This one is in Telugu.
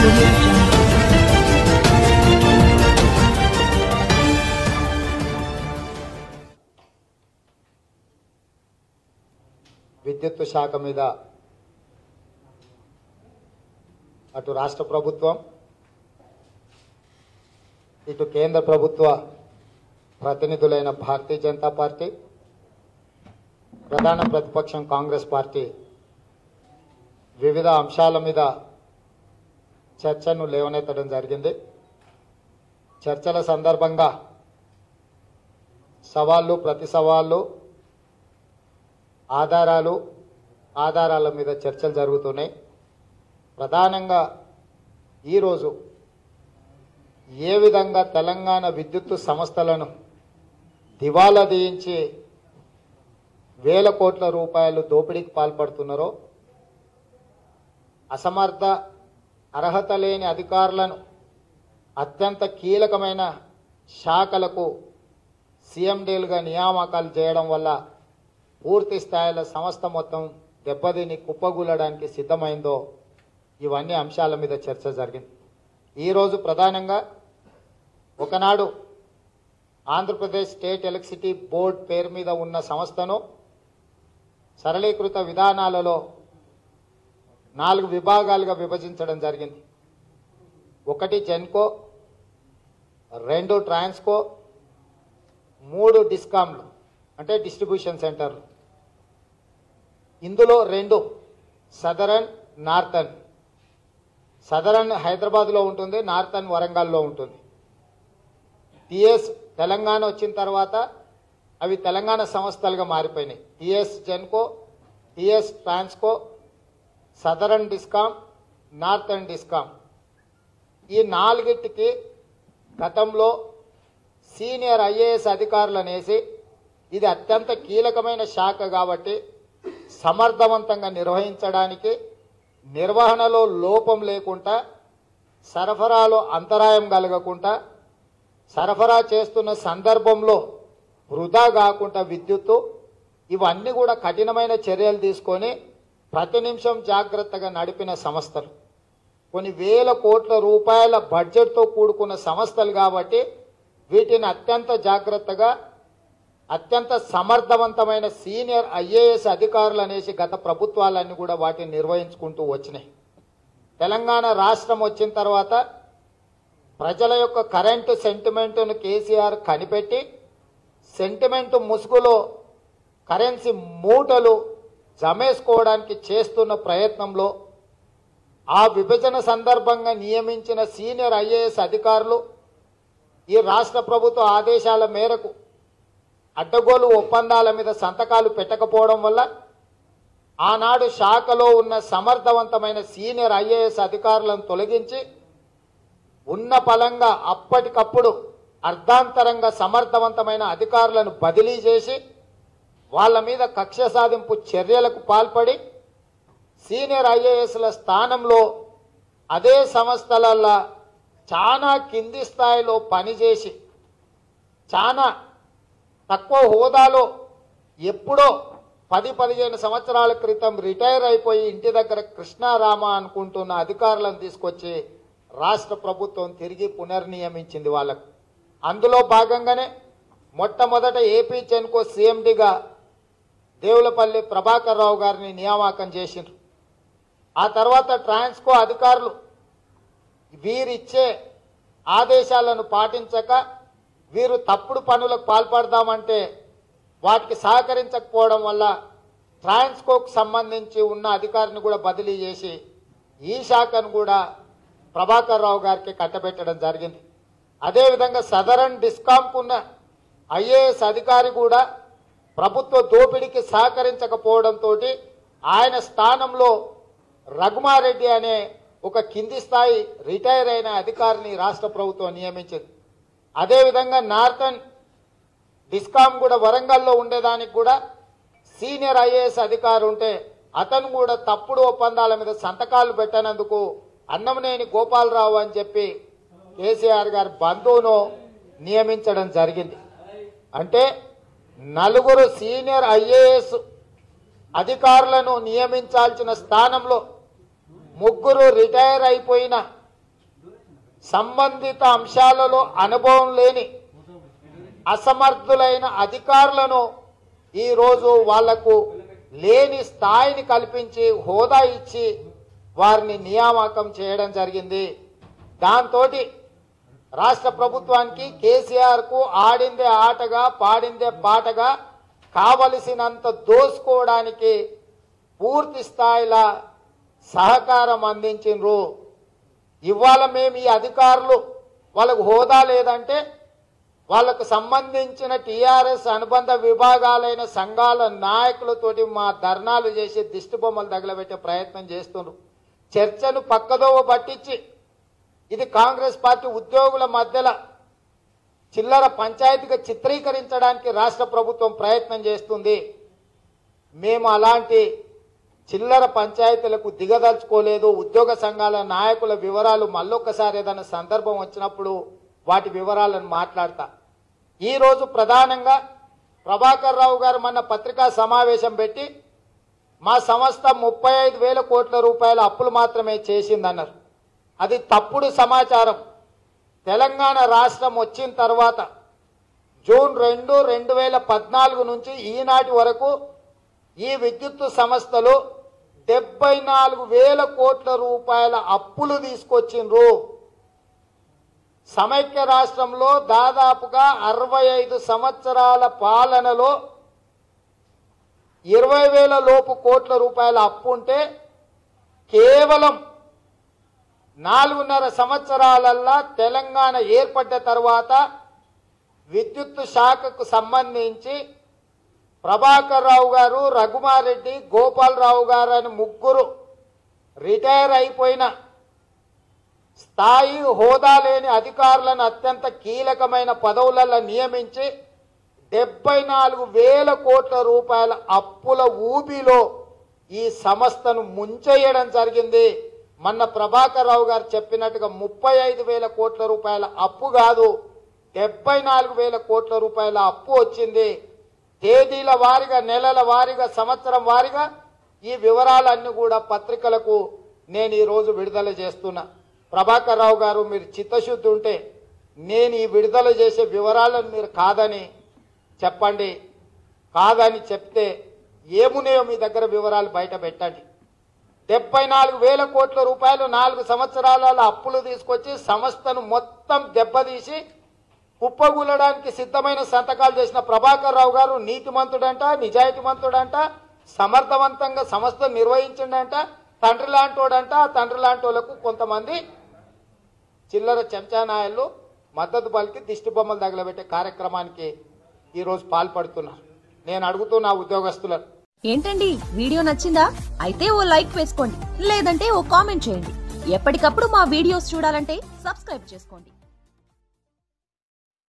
audio jungle. విద్యుత్ శాఖ మీద అటు రాష్ట్ర ప్రభుత్వం ఇటు కేంద్ర ప్రభుత్వ ప్రతినిధులైన భారతీయ జనతా పార్టీ ప్రధాన ప్రతిపక్షం కాంగ్రెస్ పార్టీ వివిధ అంశాల మీద చర్చను లేవనెత్తడం జరిగింది. చర్చల సందర్భంగా సవాళ్లు ప్రతి సవాళ్లు ఆధారాల మీద చర్చలు జరుగుతున్నాయి. ప్రధానంగా ఈరోజు ఏ విధంగా తెలంగాణ విద్యుత్ సంస్థలను దివాలా తీయించి వేల కోట్ల రూపాయలు దోపిడీకి పాల్పడుతున్నారో, అసమర్థ అర్హత లేని అధికారులను అత్యంత కీలకమైన శాఖలకు సీఎండీలుగా నియామకాలు చేయడం వల్ల పూర్తి స్థాయిలో సంస్థ మొత్తం దెబ్బతిని కుప్పగూలడానికి సిద్ధమైందో, ఇవన్నీ అంశాల మీద చర్చ జరిగింది. ఈరోజు ప్రధానంగా ఒకనాడు ఆంధ్రప్రదేశ్ స్టేట్ ఎలక్ట్రిసిటీ బోర్డ్ పేరు మీద ఉన్న సంస్థను సరళీకృత విధానాలలో 4 విభాగాలుగా విభజించడం జరిగింది. 1 జెన్కో, 2 ట్రాన్స్కో, 3 డిస్కామ్లు అంటే డిస్ట్రిబ్యూషన్ సెంటర్లు. ఇందులో 2 సదరన్, నార్థన్. సదరన్ హైదరాబాద్లో ఉంటుంది, నార్థన్ వరంగల్లో ఉంటుంది. టీఎస్ తెలంగాణ వచ్చిన తర్వాత అవి తెలంగాణ సంస్థలుగా మారిపోయినాయి. TS Genco, TS Transco, southern discom, northern discom. ఈ 4టికి గతంలో సీనియర్ ఐఏఎస్ అధికారులను వేసి ఇది అత్యంత కీలకమైన శాఖ కాబట్టి సమర్థవంతంగా నిర్వహించడానికి, నిర్వహణలో లోపం లేకుండా, సరఫరాలో అంతరాయం కలగకుండా, సరఫరా చేస్తున్న సందర్భంలో వృధా కాకుండా విద్యుత్తు, ఇవన్నీ కూడా కఠినమైన చర్యలు తీసుకొని ప్రతి నిమిషం జాగ్రత్తగా నడిపిన సంస్థలు. కొన్ని వేల కోట్ల రూపాయల బడ్జెట్తో కూడుకున్న సంస్థలు కాబట్టి వీటిని అత్యంత జాగ్రత్తగా, అత్యంత సమర్థవంతమైన సీనియర్ ఐఏఎస్ అధికారులు అనేసి గత ప్రభుత్వాలన్నీ కూడా వాటిని నిర్వహించుకుంటూ వచ్చినాయి. తెలంగాణ రాష్ట్రం వచ్చిన తర్వాత ప్రజల యొక్క కరెంటు సెంటిమెంటును కేసీఆర్ కనిపెట్టి సెంటిమెంటు ముసుగులో కరెన్సీ మూటలు జమేసుకోవడానికి చేస్తున్న ప్రయత్నంలో ఆ విభజన సందర్భంగా నియమించిన సీనియర్ ఐఏఎస్ అధికారులు ఈ రాష్ట్ర ప్రభుత్వ ఆదేశాల మేరకు అడ్డగోలు ఒప్పందాల మీద సంతకాలు పెట్టకపోవడం వల్ల ఆనాడు శాఖలో ఉన్న సమర్థవంతమైన సీనియర్ ఐఏఎస్ అధికారులను తొలగించి ఉన్న పలంగా అప్పటికప్పుడు అర్ధాంతరంగా సమర్థవంతమైన అధికారులను బదిలీ చేసి వాళ్ళ మీద కక్ష సాధింపు చర్యలకు పాల్పడి సీనియర్ ఐఏఎస్ల స్థానంలో అదే సంస్థలల్లో చాలా కింది స్థాయిలో పనిచేసి చాలా తక్కువ హోదాలో ఎప్పుడో 10-15 సంవత్సరాల క్రితం రిటైర్ అయిపోయి ఇంటి దగ్గర కృష్ణారామ అనుకుంటున్న అధికారులను తీసుకొచ్చి రాష్ట్ర ప్రభుత్వం తిరిగి పునర్నియమించింది వాళ్ళకు. అందులో భాగంగానే మొట్టమొదట ఏపీ జెన్కో సీఎండీగా దేవులపల్లి ప్రభాకర్ రావు గారిని నియామకం చేసిండ్రు. ఆ తర్వాత ట్రాన్స్కో అధికారులు వీరిచ్చే ఆదేశాలను పాటించక వీరు తప్పుడు పనులకు పాల్పడదామంటే వాటికి సహకరించకపోవడం వల్ల ట్రాన్స్కోకు సంబంధించి ఉన్న అధికారిని కూడా బదిలీ చేసి ఈ శాఖను కూడా ప్రభాకర్ రావు గారికి కట్టబెట్టడం జరిగింది. అదేవిధంగా సదరన్ డిస్కామ్కున్న ఐఏఎస్ అధికారి కూడా ప్రభుత్వ దోపిడీకి సహకరించకపోవడంతో ఆయన స్థానంలో రఘుమారెడ్డి అనే ఒక కింది స్థాయి రిటైర్ అయిన అధికారిని రాష్ట్ర ప్రభుత్వం నియమించింది. అదేవిధంగా నార్థన్ డిస్కామ్ కూడా వరంగల్లో ఉండేదానికి కూడా సీనియర్ ఐఏఎస్ అధికారి ఉంటే అతను కూడా తప్పుడు ఒప్పందాల మీద సంతకాలు పెట్టినందుకు అన్నమనేని గోపాలరావు అని చెప్పి కేసీఆర్ గారి బంధువును నియమించడం జరిగింది. అంటే 4 సీనియర్ ఐఏఎస్ అధికారులను నియమించాల్సిన స్థానంలో 3 రిటైర్ అయిపోయిన సంబంధిత అంశాలలో అనుభవం లేని అసమర్థులైన అధికారులను ఈరోజు వాళ్లకు లేని స్థాయిని కల్పించి హోదా ఇచ్చి వారిని నియామకం చేయడం జరిగింది. దాంతో రాష్ట్ర ప్రభుత్వానికి కేసీఆర్ కు ఆడిందే ఆటగా పాడిందే పాటగా కావలసినంత దోసుకోవడానికి పూర్తి స్థాయిలో సహకారం అందించిండ్రు. ఇవాళ మేము ఈ అధికారులు వాళ్ళకు హోదా లేదంటే వాళ్ళకు సంబంధించిన టీఆర్ఎస్ అనుబంధ విభాగాలైన సంఘాల నాయకులతోటి మా ధర్నాలు చేసి దిష్టి బొమ్మలు తగలబెట్టే ప్రయత్నం చేస్తున్నారు. చర్చను పక్కదోవ పట్టించి ఇది కాంగ్రెస్ పార్టీ ఉద్యోగుల మధ్యలో చిల్లర పంచాయతీగా చిత్రీకరించడానికి రాష్ట్ర ప్రభుత్వం ప్రయత్నం చేస్తుంది. మేము అలాంటి చిల్లర పంచాయతీలకు దిగదలుచుకోలేదు. ఉద్యోగ సంఘాల నాయకుల వివరాలు మళ్ళొక్కసారి ఏదైనా సందర్భం వచ్చినప్పుడు వాటి వివరాలను మాట్లాడతా. ఈరోజు ప్రధానంగా ప్రభాకర్ రావు గారు మొన్న పత్రికా సమావేశం పెట్టి మా సంస్థ 35,000 కోట్ల రూపాయల అప్పులు మాత్రమే చేసిందన్నారు. అది తప్పుడు సమాచారం. తెలంగాణ రాష్ట్రం వచ్చిన తర్వాత జూన్ 2, 2014 నుంచి ఈనాటి వరకు ఈ విద్యుత్ సంస్థలు 74,000 కోట్ల రూపాయల అప్పులు తీసుకొచ్చిండ్రు. సమైక్య రాష్ట్రంలో దాదాపుగా 65 సంవత్సరాల పాలనలో 20,000 లోపు కోట్ల రూపాయల అప్పు ఉంటే కేవలం 4.5 సంవత్సరాలల్లా తెలంగాణ ఏర్పడ్డ తర్వాత విద్యుత్ శాఖకు సంబంధించి ప్రభాకర్ రావు గారు, రఘుమారెడ్డి, గోపాలరావు గారు అని ముగ్గురు రిటైర్ అయిపోయిన స్థాయి హోదా లేని అధికారులను అత్యంత కీలకమైన పదవులలో నియమించి 74,000 కోట్ల రూపాయల అప్పుల ఊబిలో ఈ సంస్థను ముంచేయడం జరిగింది. మొన్న ప్రభాకర్ రావు గారు చెప్పినట్టుగా 35,000 కోట్ల రూపాయల అప్పు కాదు, 74,000 కోట్ల రూపాయల అప్పు వచ్చింది. తేదీల వారీగా, నెలల వారీగా, సంవత్సరం వారీగా ఈ వివరాలన్నీ కూడా పత్రికలకు నేను ఈరోజు విడుదల చేస్తున్నా. ప్రభాకర్ రావు గారు, మీరు చిత్తశుద్ధి ఉంటే నేను ఈ విడుదల చేసే వివరాలను మీరు కాదని చెప్పండి. కాదని చెప్తే ఏమున్నాయో మీ దగ్గర వివరాలు బయట పెట్టండి. 74,000 కోట్ల రూపాయలు 4 సంవత్సరాల అప్పులు తీసుకొచ్చి సంస్థను మొత్తం దెబ్బతీసి కుప్పగూలడానికి సిద్ధమైన సంతకాలు చేసిన ప్రభాకర్ రావు గారు నీతిమంతుడంట, నిజాయితీమంతుడంట, సమర్థవంతంగా సంస్థ నిర్వహించిండంట, తండ్రి లాంటోడంట. ఆ తండ్రి లాంటోళ్లకు కొంతమంది చిల్లర చెంచానాయలు మద్దతు పలికి దిష్టి బొమ్మలు తగలబెట్టే కార్యక్రమానికి ఈరోజు పాల్పడుతున్నారు. నేను అడుగుతున్నా ఉద్యోగస్తులను. ఏంటండి, వీడియో నచ్చిందా? అయితే ఓ లైక్ వేసుకోండి, లేదంటే ఓ కామెంట్ చేయండి. ఎప్పటికప్పుడు మా వీడియోస్ చూడాలంటే సబ్స్క్రైబ్ చేసుకోండి.